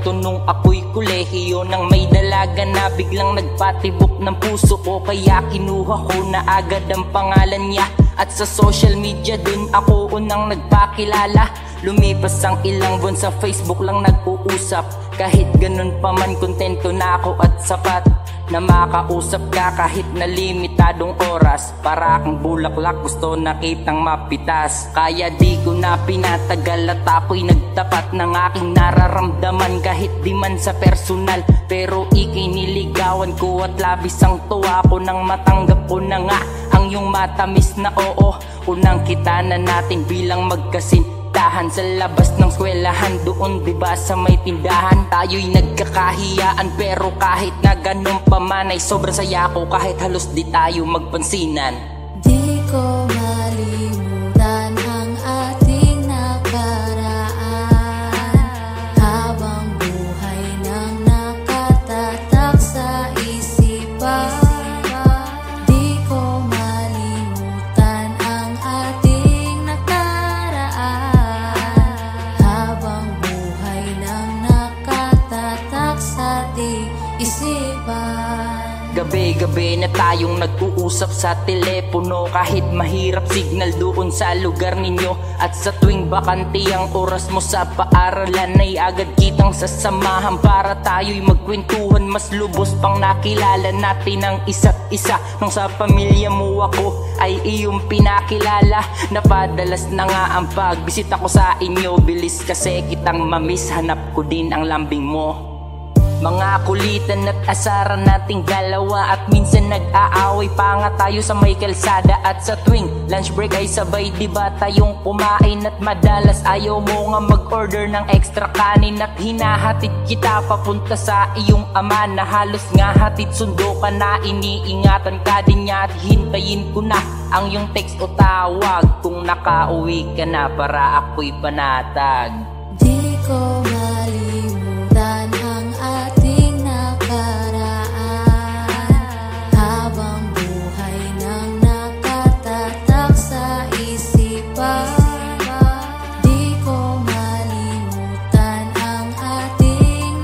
kwento nung ako'y kolehiyo, nang may dalaga na biglang nagpatibok ng puso ko. Kaya kinuha ko na agad ang pangalan niya, at sa social media dun ako unang nagpakilala. Lumipas ang ilang buwan, sa Facebook lang nag-uusap. Kahit ganun pa man, kontento na ako at sapat na makausap ka kahit na limitadong oras. Para kang bulaklak, gusto na kitang mapitas. Kaya di ko na pinatagal at ako'y nagtapat ng aking nararamdaman, kahit di man sa personal. Pero ikiniligawan ko at labis ang tuwa ko nang matanggap ko na nga ang iyong matamis na oo. Unang kita na natin bilang magkasintahan sa labas ng eskwelahan, doon diba sa may tindahan. Tayo'y nagkakahiyaan, pero kahit na ganun pa man ay sobrang saya ko, kahit halos di tayo magpansinan. Di ko malimutan ang ating nakaraan, habang buhay nang nakatatak sa isipan. Di ko malimutan ang ating nakaraan, habang buhay nang nakatatak sa ating isipan. Gabi-gabi na tayong nag-uusap sa telepono, kahit mahirap signal doon sa lugar ninyo. At sa tuwing bakante ang oras mo sa paaralan, ay agad kitang sasamahan para tayo'y magkwentuhan. Mas lubos pang nakilala natin ang isa't isa, nung sa pamilya mo ako ay iyong pinakilala. Napadalas na nga ang pagbisita ko sa inyo, bilis kasi kitang mamiss, hanap ko din ang lambing mo. Mga kulitan at asaran nating dalawa, at minsan nag-aaway pa nga tayo sa may kalsada. At sa tuwing lunch break ay sabay diba tayong kumain, at madalas ayaw mo nga mag-order ng extra kanin. At hinahatid kita papunta sa iyong ama, na halos nga hatid sundo ka na. Iniingatan ka din niya at hintayin ko na ang iyong text o tawag kung nakauwi ka na para ako'y panatag. Di ko malimutan ang ating nakaraan, habang buhay nang nakatatak sa isipan. Di ko malimutan ang ating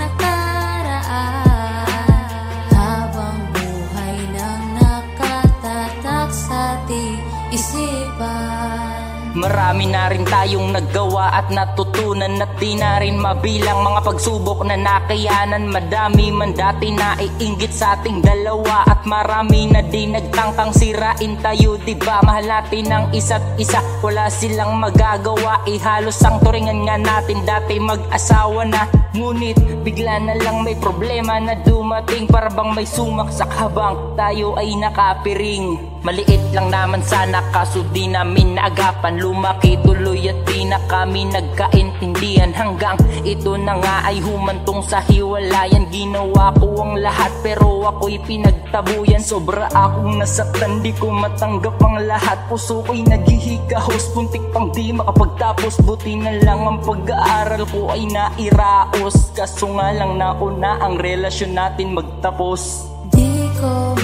nakaraan, habang buhay nang nakatatak sa ating isipan. Marami na rin tayong naggawa at natutunan, at di na rin mabilang mga pagsubok na nakayanan. Madami man dati na iinggit sa ating dalawa, at marami na din nagtangkang sirain tayo. Diba mahal natin ang isa't isa, wala silang magagawa. Halos ang turingan nga natin dati mag-asawa na. Ngunit bigla na lang may problema na dumating, para bang may sumaksak habang tayo ay nakapiring. Maliit lang naman sana, kaso di namin naagapan. Lumaki tuloy at di na kami nagkaintindihan, hanggang ito na nga ay humantong sa hiwalayan. Ginawa ko ang lahat pero ako'y pinagtabuyan. Sobra akong nasaktan, di ko matanggap ang lahat. Puso ko'y naghihigahos, puntik pang di makapagtapos. Buti na lang ang pag-aaral ko ay nairaos, kaso nga lang nauna ang relasyon natin magtapos. Di ko